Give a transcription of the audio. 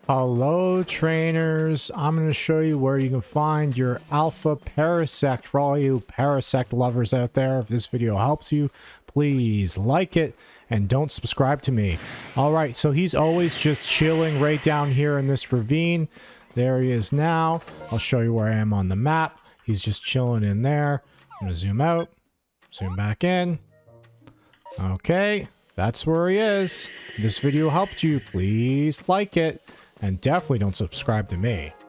Hello trainers, I'm going to show you where you can find your alpha Parasect. For all you Parasect lovers out there, if this video helps you, please like it and don't subscribe to me. Alright, so he's always just chilling right down here in this ravine. There he is now. I'll show you where I am on the map. He's just chilling in there. I'm going to zoom out, zoom back in. Okay, that's where he is. If this video helped you, please like it. And definitely don't subscribe to me.